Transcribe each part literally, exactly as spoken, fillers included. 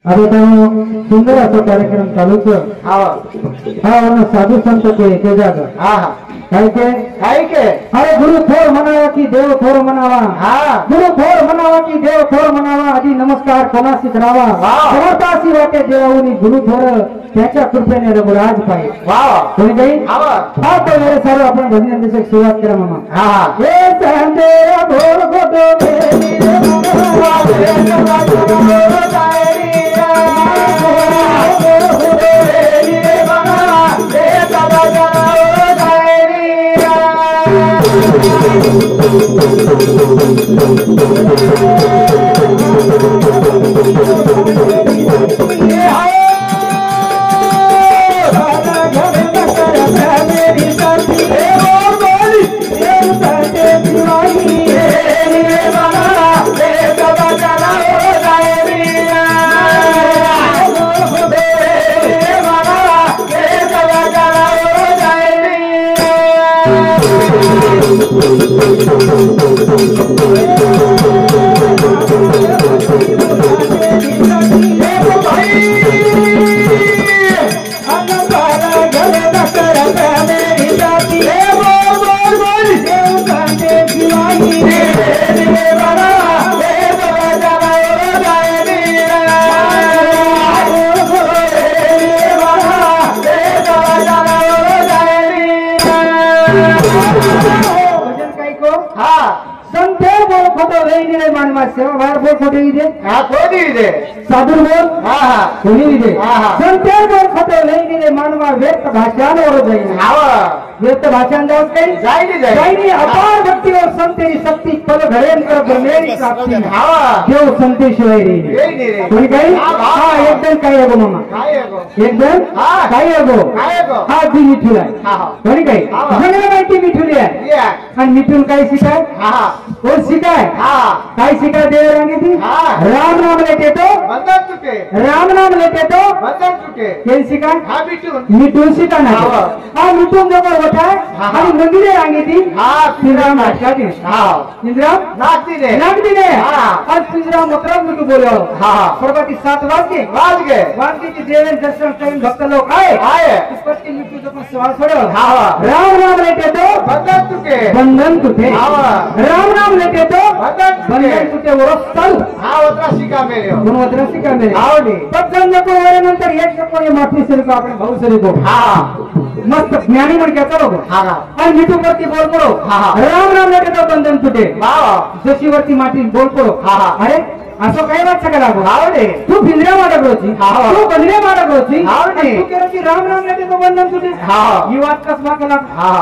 आता तो सुंदर असा कार्यक्रम चालूच हा हा साधू संत के के जाग हा काय के काय के अरे गुरु थोर म्हणावा की देव थोर म्हणावा हा गुरु थोर म्हणावा की देव थोर म्हणावा आधी नमस्कार कोणाशी करावा समर्थाशी वाटे देवाऊनी गुरु थोर त्याच्या कृपेने रघुराज पाय वा कोणी काही हा हा तो मेरे सर्व आपण भजन देशक सुरुवात करा मामा हा हे संदेरा भोर गोदो मेरी रे मनवा रे नवा जायरी सेवा बाहेर बोल खोटे इथे हा कोणी इथे साधू बोल हा हा कोणी इथे हा हा संते बोल खोटे लई इथे मानवा व्यक्त भाषांवर जाईल हा व्यक्त भाषां जाऊन काही जाईनी जाईनी अपार भक्ती और संतेरी शक्ती पल घडेल कर ब्रह्मेरी प्राप्ती हा देव संते शिवाय रे येई नी रे कोणी काही हा एकदम काय आहे गो मामा काय आहे गो एकदम हा काय आहे गो काय आहे गो हा ती मिठुला हा हा कोणी काही सगळं माहिती मिठुली आहे ये आणि मिठून काय शिकाय हा हा कोण शिकाय हा काय शिकाय देव सांगितली हा राम नाम लेते तो बंधन तुटे राम नाम लेते तो बंधन तुटे केन शिकाय हा बिटून मिठून शिका ना हा मिठून जवळ होता आणि मंदिरे सांगितली हा पिंजरा नाटकाती हा पिंजरा नाचती ने नाटकी ने हा आज पिंजरा मतलब मिठू बोलो हा प्रभाती सात वाजके वाज गे वाजके देवेन दर्शन करून भक्त लोक आए आए पत्ती मिठू जपन सवाल छोड़ो हा राम नाम लेते तो बंधन तुटे बंधन तुटे हा राम नाम लेते तो बंधन तुटे बंधन तुटे वरस चालू हा होता शिका मेरे दोन वत्र शिका मेरे आवडी पत्तन नको वरनंतर एक नको हे माफी सरी को आपण भाऊ सरी को हा मस्त ज्ञानी म्हण क्या चलो हा आणि मिठू वरती बोल पडो राम नाम लेते तो बंधन तुटे वाव जशी वरती माटी बोल पडो अरे असं काही वाट सगळा आवडे तू पिंजऱ्या माडक रोची तू बंदरे माडक रोची आवडे तू केलं की राम नाम लेते तो बंधन तुटे हा ही वाट कसमा केला हा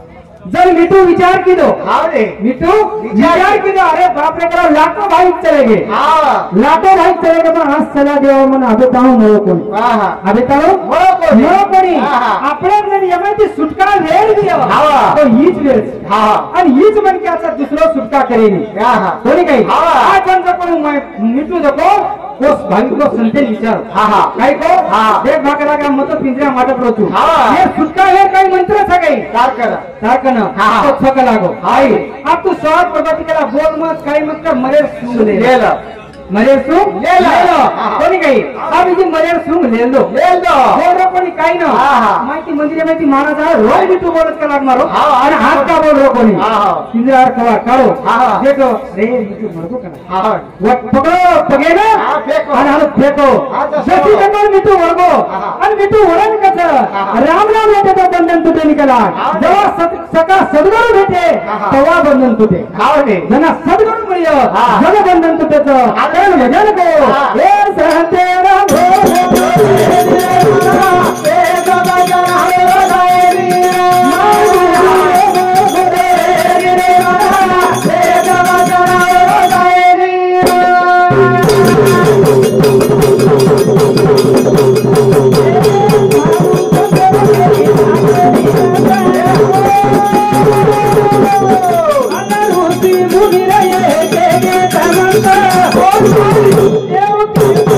जर मिठू विचार की दो आवडे मिठू विचार की दो अरे बाप रे करा लाखों भाई चले गए हा लाखों भाई चले गए पण आज चला देवा मन अभिताऊ मरो कोणी हा हा अभिताऊ मरो कोणी मरो कोणी हा आपल्या जर यमाची सुटका वेळ दिला हा तो हीच वेळ हा आणि हीच मन की आता दुसरं सुटका करेनी हा हा कोणी काही हा आज पण जको मिठू जको कोस भाई को संते विचार हा हा काय को हा देख भाकरा का मत पिंजरा माटक रोचू हा हे सुटका हे काही मंत्र सगळे कार करा सारखं ना हा तो छक लागो आई अब तू स्वाद प्रगति करा बोल मत काही मत कर मरे सूंघ ले ले लो मरे सूंघ ले लो कोणी काही अब इथे मरे सूंघ ले लो ले लो बोल रो कोणी काही ना माहिती मंदिरे माहिती महाराज आहे रोज भी तू बोलत का लाग मारो आणि हात का बोल रो कोणी पिंजरा कवा काढो देखो रे तू मरतो का हा वट पकड़ो पगे ना आणि हात फेको जशी जमल मिठू वर्गो आणि मिठू वरण कसं राम नाम लेते तो बंधन तुटे निकला जेव्हा सका सद्गुरु भेटे तेव्हा बंधन तुटे आवडे जना सद्गुरु मिळो जग बंधन तुटेचं भजन को हे सहते मुनि रे के के तमंत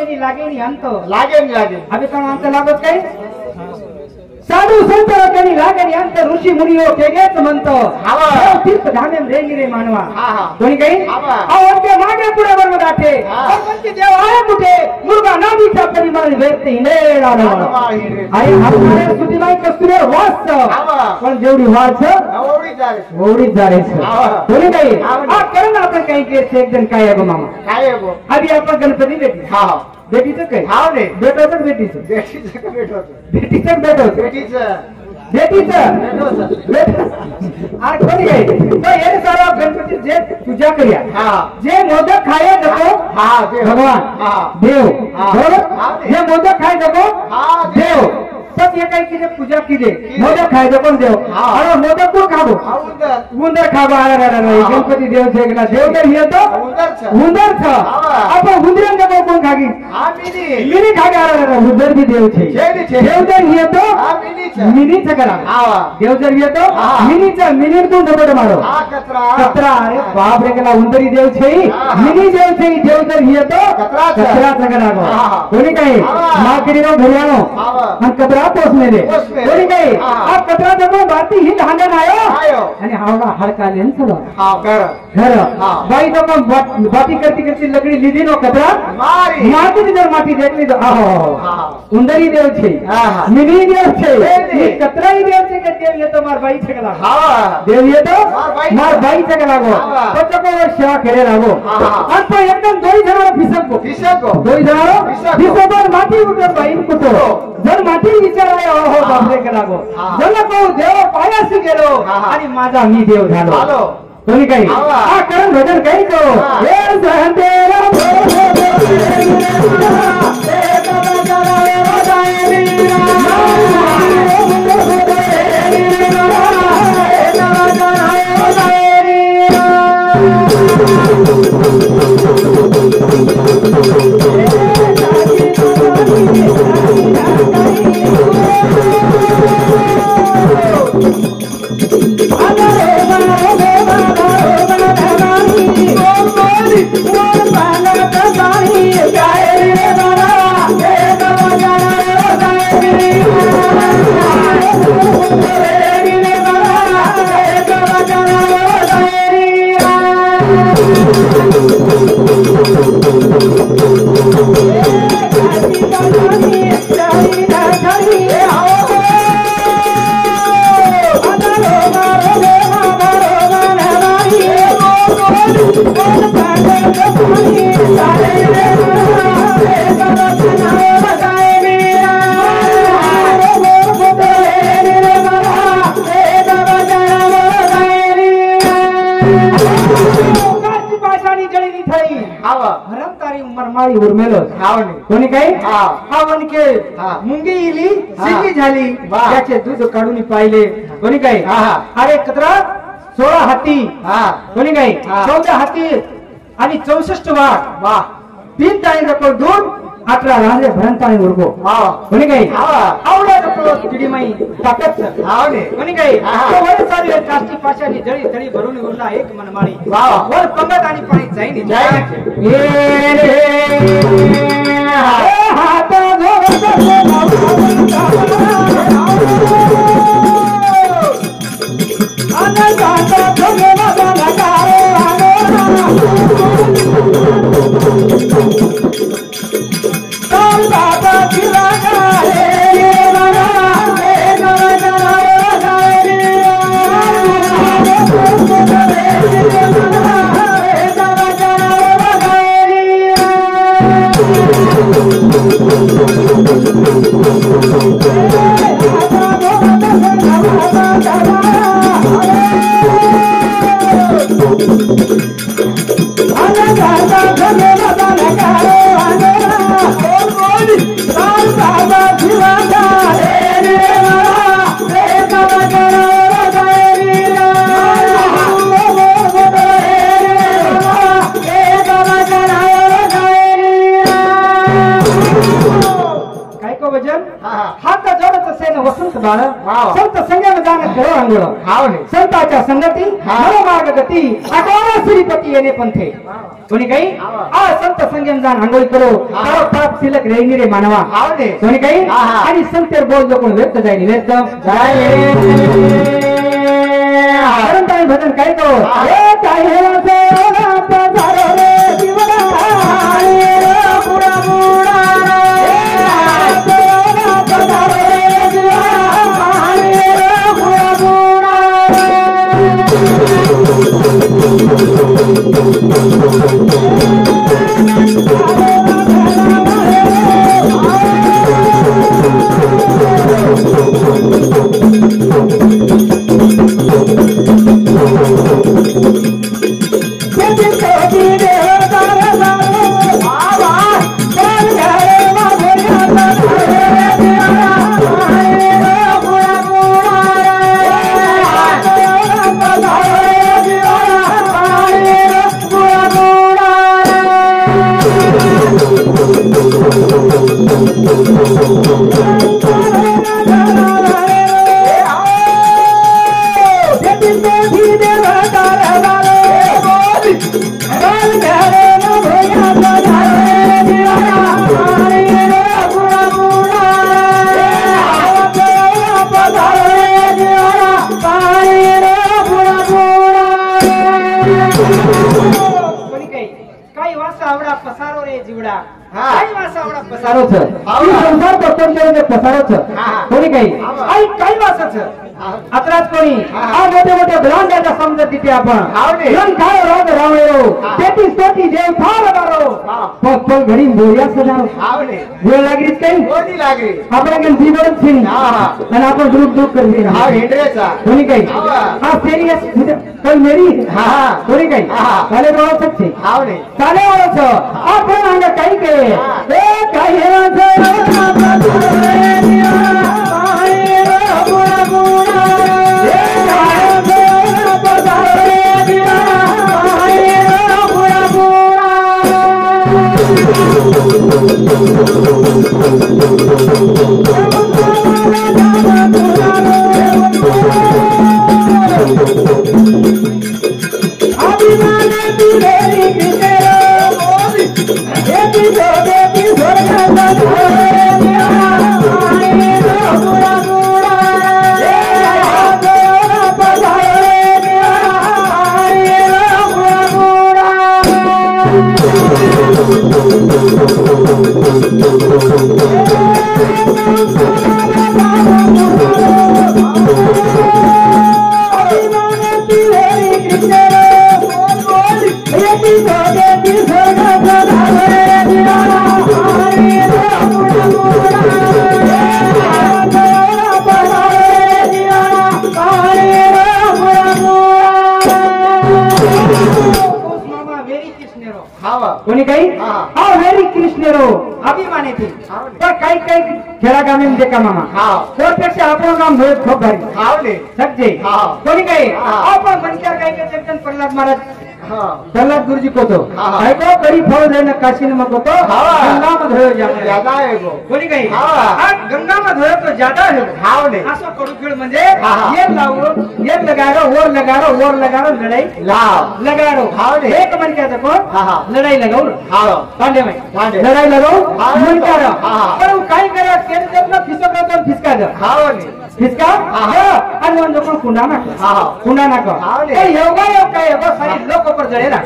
तेनी लागे नहीं अंत लागे नहीं लागे अभी कौन अंत लागत काही साधू संत त्यांनी लागे नहीं अंत ऋषी मुनियो केगेच म्हणतो हावा. देव तीर्थ धामे रेंगी रे मानवा हा, हा. कोणी काही हावा. अहो उनके मागे पुढे बरोबर आठे हा. और कोणते देव आहे कुठे मुलगा नावीचा परिमाण व्यक्त हिने राहणार आई हरणारे सुधीबाई कस्तुरे वाच हावा. पण जेवढी वाच एवढी झाली एवढीच झाले हावा. कोणी काही हावा. हा करण आपण काही केस एक जण काय आहे गो मामा काय आहे गो आधी आपण गणपती बेटी हा हा बेटीचं काय हाव नाही बेटाचं बेटीचं बेटीचं का भेट होतं बेटीचं बेट होतं बेटीचं बेटीचं भेट होतं बेट आणि कोणी काय तो हे सारा गणपती जे पूजा करूया हा जे मोदक खाया जातो हा ते भगवान हा देव हा. बरोबर हा. जे मोदक खाय जातो हा देव सब एकाई की पूजा कीजे मोदक खाय जातो देव हा. अरे मोदक कोण खाबो हा उंदर उंदर खाबो अरे अरे अरे हा. गणपती देव छे ना देव तर येतो उंदरचं उंदर छ हा. आपण उंदरन देव कोण खागी हा मिनी मिनी खागे अरे अरे उंदर भी देव छे छे नी छे. देव जर येतो हा मिनीचं मिनी छ करा हावा देव जर येतो हा. मिनीचा मिनीतून धबड मारो हा कचरा कचरा अरे बाप रे गेला उंदरी देव छे हा. मिनी देव छे देव जर येतो कचराचं. कचरा सगळा गो हा. कोणी काही हा. माकडीनो घरियानो हावा. आणि कचरा पोसने दे पोसणे दे. कोणी काही हा. आ कचरा जगो बाती ही धांडण आयो आयो आणि हावडा हडकालेन सगळं हा कर घर हा. बाई तो पण बाती करती करती लकडी लीधी नो कचरा मारी माती जर माटी देखली तो आहो हा. उंदरी देव छे हा, हा. मिनी देव छे छे नी. ये कचराई देव छे के देव येतो मार बाई छे गला हावा देव येतो मार बाई मार बाई छे गला गो हा. तो चको वर सेवा करे लागो हा, हा. आणि तो एकदम दोई जणाला फिसकतो दिसतो दोई जणाला फिसकतो. फिसकतो माती उठर बाई कुतो जर माती विचाराय ओहो हा. बापरे के लागो हा. जर को देव पायासी गेलो हा, हा. आणि माझा मी देव झालो झालो कोणी काही हा. हा करण भजन काही तो हा. हे सहंतेरा माळी उर्मेलो हावनी कोणी काही हा. हा वनके हा. मुंगी इली हा. सिद्धी झाली वा. त्याचे दूध काढून पाहिले कोणी काही हा, हा. अरे कचरा सोळा हाती हा कोणी काही हा. चौदा हाती आणि चौसष्ट वाघ वा तीन ताणी नको दूध अठरा रांजे भरंताणी उरगो वा कोणी काही हा. आवडा नको तिडी माई ताकद हावनी कोणी काही हा. तो वर सारी काष्टी पाशानी जळी तळी भरून उरला एक मनमाळी वा. वर पंगत आणि पाणी जाईनी जाईनी. ये रे हात हात जोडत सेन वसंत बाळ वाव. संत संगम जाण करो अंगोळ हाव ने संताच्या संगती हा. मनोमार्ग गती आठवणा श्रीपती येणे पंथे कोणी काही हा. आ संत संगम जाण आंघोळ करो हा. तारो पाप शिलक रेंगी रे मानवा हाव ने कोणी काही हा, हा. आणि संतेर बोल जो कोण व्यक्त जाईल व्यक्त परंतु भजन काय करो हा. ए काय हे सोना पधारो रे जीवना रे पुरा पुरा रे सोना पधारो रे जीवना रे पुरा पुरा पसारोच संसार प्रपंच पसारोच कोणी काही आणि काही वाचच अत्राच कोणी आ मोठे मोठे ब्रांड्याचा समजत तिथे आपण रंग काय राग रावळो तेहतीस कोटी देव थार बारो पग पग घडी बोया सजारो वेळ लागलीच काही कोणी लागली आपल्याकडे जीवन छिन आणि आपण ग्रुप ग्रुप करते हा हेंड्रेचा कोणी काही हा सिरियस कोई मेरी हा कोणी काही चाले बोलू शकते हाव ने चाले बोलू आपण अंग काही के ए काही कोणी काही हा वेरी कृष्णेरो अभिमाने थे पण काही काही खेळागामी देखा मामा त्यापेक्षा आपण काम होत खूप भारी सज्जे कोणी काही आपण बनकर काही काही जगन प्रल्हाद महाराज प्रल्हाद गुरुजी को तो ऐको करी फळ देन काशी मग को तो गंगा में धोयो ज्यादा है वो कोणी काही हा गंगा में धोयो तो ज्यादा है हाव ने असो कडू खेळ म्हणजे एक लावो एक लगारो और लगारो और लगारो लढाई लाव लगारो हाव ने एक मन क्या देखो लढाई लगाओ हाव पांडे भाई लढाई लगाओ मन क्या पण काय करा केन जब फिसक तो फिसका दे हाव ने फिसका आणि वन लोक कुंडा ना कुंडा ना का योगा योग काय योगा सारी लोक पर जळेला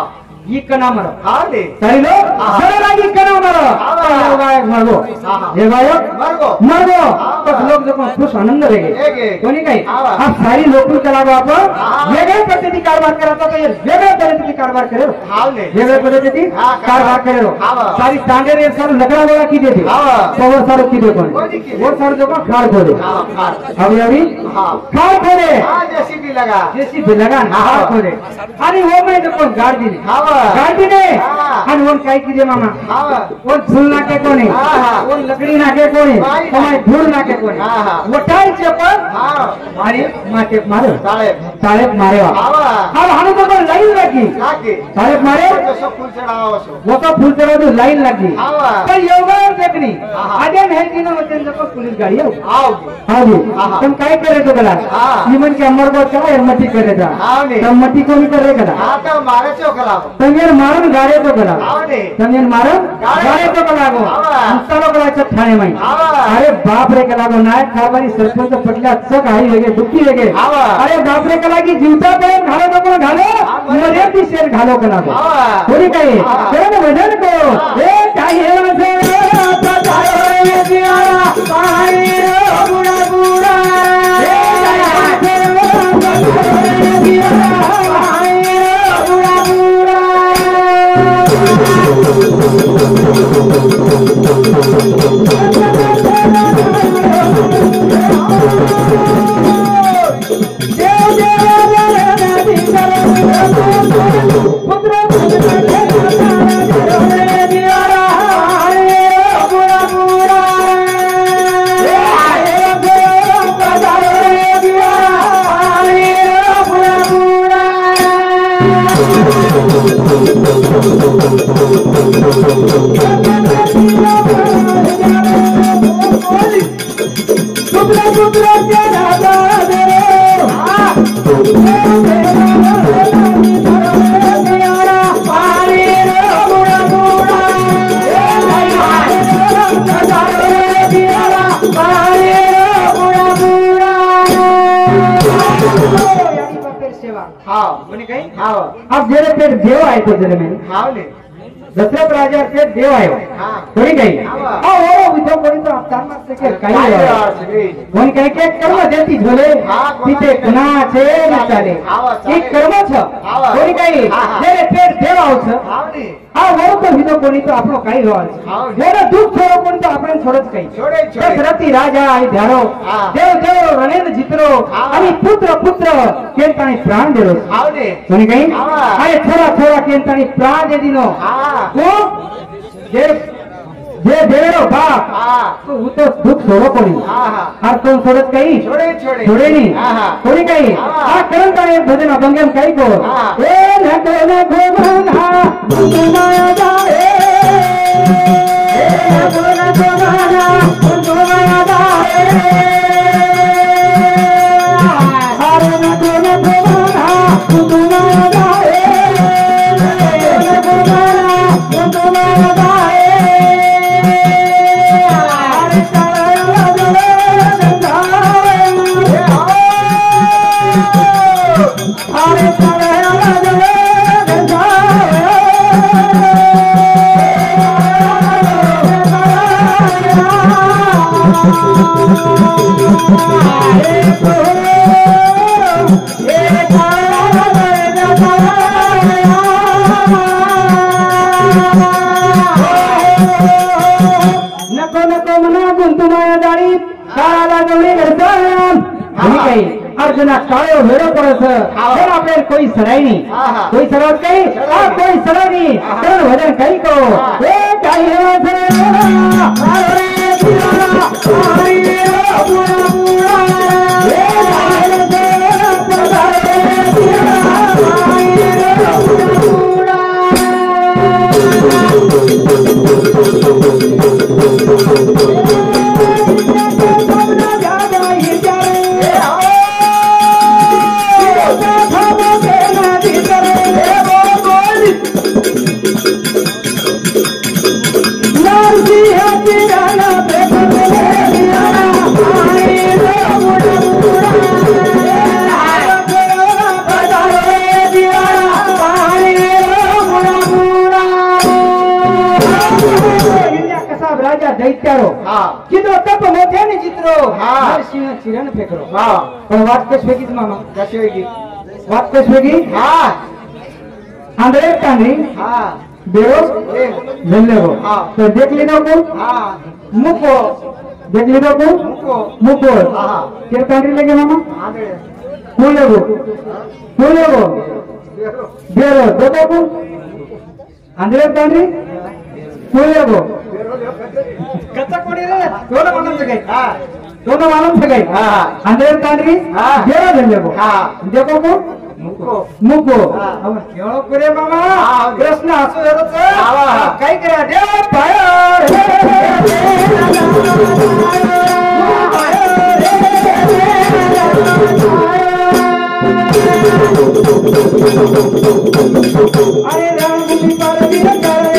ಈ ಕಣ ಮರ ಸರಿನೋ ಸರಳಾಗಿ ಕಣ ಮರ ಯೋಗಾಯक मरगो योगायक मरगो तो लोग जो खुश आनंद रहेंगे कोणी काही हा सारी लोकल चलावा आपण वेगळ्या पद्धती कारभार करायचा तर वेगळ्या पद्धती कारभार करेल वेगळ्या पद्धती कारभार करेल सारी तांडे रे सर लगड़ा वाला की देते पवर सर की दे कोण वो सर जो खाड़ खोदे अभी अभी खाड़ खोदे जेसीबी लगा जेसीबी लगा खाड़ खोदे आणि वो मैं जो गाड़ दी गाड़ी ने आणि वन काय कीजे मामा वन फूल नाके कोणी वन लकड़ी नाके कोणी कोणी धूळ नाके कोणी वटायचे पण आणि माटे मारे साळेब साळेब मारे हा हाणू तो लाइन लागी साळेब मारे वो तो फूल चढ़ाओ वो तो फूल चढ़ाओ लाइन लागी पण योगा एक नाही हा, हा. आद्या नाही ना त्यांचं पण पोलीस गाडी आहे हाव हावली हा, हा. पण काय करायचं कला हा. मी म्हणजे अमरगाव चला एरमटी करायचा हावले तर मटी कोणी करे कला आता मारा चोकला तंगेर मारून गाड्याचं कला हावले तंगेर मारून गाड्या- गाड्याचं कला गो हा. मुक्ताला कलाच्या ठाणे माई हा. अरे बाप रे कला गो नायक खाबारी सरपंच पटल्या चक आई लगे दुखी लगे हा. अरे बाप रे कला की जीवता पर्यंत घालो तो पण घालो हा, बरोबर. मध्ये ती शेर घालो कला गो हा. थोडी काही हा. करण भजन को हा. ए काही हे हाव म्हणे काही हाव अब जेरे पेट देव आहे तो जेरे में हावले दशरथ राजा पेट देव आहे हा कोणी काही हा. हो हो विचार कोणी तो अवतार मागते के काही काय आहे. यार सगळे कोणी काही के कर्म देती झोले हा, कोणाचे तिथे कुणाचे न चाले हा, चाले. एक कर्म छ हा. कोणी काही हा, हा. जेरे पेट देव आवछ हावले हा वो तो हितो कोणी तो આપણો काही हा. હોવાય જેને દુઃખ છોડો કોणी તો આપણે છોડ જ કઈ छोडे छोडे દશરથી રાજા આઈ ધારો હા. દેવ દેવ રણેન્દ્ર જીતરો હા. અને પુત્ર પુત્ર કેન તાણી પ્રાણ દેરો हावले કોની કઈ હા. અરે થોડા થોડા કેન તાણી પ્રાણ દે દીનો हा તો જે જે દેરો બાપ हा તો હું તો દુઃખ છોડો કોની हा हा આ તો છોડ જ કઈ छोडे छोडे છોડે ની हा हा કોની કઈ હા. આ કરણ તાણે ભજન અભંગમ કઈ કો હા. એ નકો નકો મના ગુમાયા જાએ એ નકો નકો મના ગુમાયા જાએ હર નકો નકો મના ગુમાયા જાએ નકો મના ગુમાયા જાએ હર તારા ગંધાએ હર તારા नको नको मना गुंतुमाया जाळी काळाला गवळी घडतं आणि काही अर्जुना काळो वेळो परत तर आपल्याला कोई सराय नाही हा, हा. कोई सराव काही हा कोई सराव नाही तर वजन काही को ए काही राजा दैत्यारो हा कितो तप मोठ्याने चित्रो हा. नरसिंह चिरण फेकरो हा पण वाट कशी वेगळीच मामा कशी वेगळी वाट कशी वेगळी हा आंधळे कांदरी हा बेरोज ए झल्ले हो हा. तो देख लीधो को हा मुको देख लीधो को मुको मुको हा. केर कांदरी लगे मामा आंधळे कोण लेगो कोण लेगो बेरो देखो को आंधळे कांदरी कोण लेगो कच्चा कोणी रे दोन मालूम से गई हा दोनों मालूम से गई हा अंदर कांदरी हाँ। बेरो झल्ले को हा देखो को मुको मुको हाँ। अब केवळ करे मामा हाँ। कृष्ण हसू येतो हाँ, हाँ. काय करा देव पाया अरे राम पार्वती